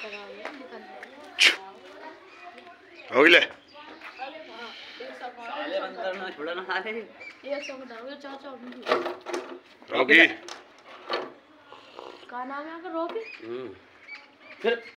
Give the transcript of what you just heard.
हो गए रॉकी का नाम है आपका? रॉकी।